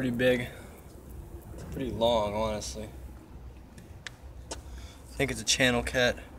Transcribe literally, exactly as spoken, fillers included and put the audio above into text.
pretty big. Pretty long, honestly. I think it's a channel cat.